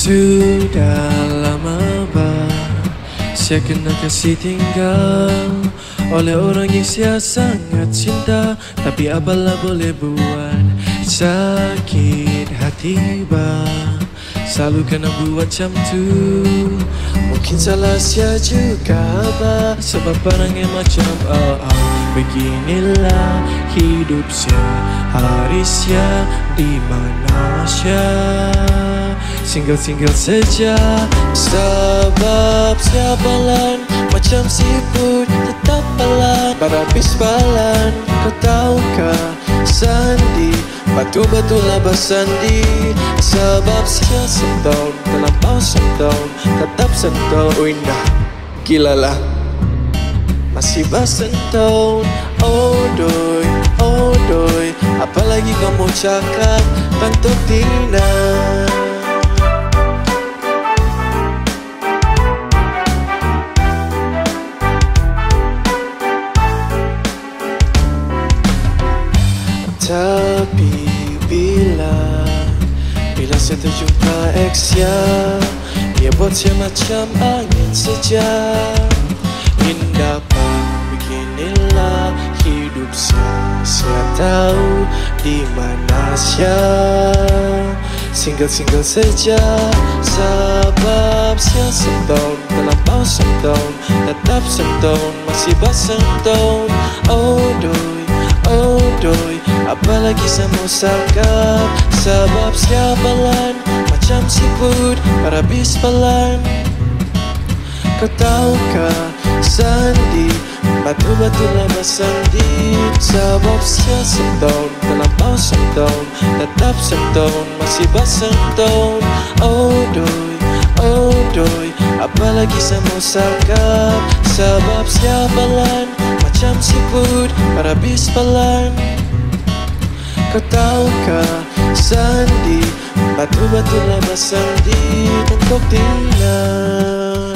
Sudah lama saya kena kasih tinggal oleh orang yang saya sangat cinta. Tapi apalah boleh buat, sakit hati selalu kena buat macam tu. Mungkin salah saya juga sebab orangnya macam beginilah hidup saya, hari saya di mana saya single saja. Sebab saya balan macam siput tetap balan, berhabis balan. Kau tahukah sandi, batu-batu lah bersandi. Sebab saya setahun, terlampau setahun, tetap setahun. Ui nah, gila lah, masih bersetahun. Oh doi, apalagi kamu cakap tentang Tina. Tapi bila saya terjumpa ex ya, dia buat saya macam angin saja. Indah beginilah hidup saya tahu di mana saya single saja. Sebab saya setahun, terlampau setahun, tetap setahun, masih bersetahun. Oh doi, apalagi saya mau sangkap. Sebab saya balan macam siput, berhabis balan. Kau tahukah sandi, batu-batu lah bersandi. Sebab saya setahun, terlampau setahun, tetap setahun, masih bersetahun. Oh doi, apalagi saya mau sangkap. Sebab saya balan macam siput, berhabis balan. Kau tahukah sandi, batu-batu lah bersandi untuk Tina.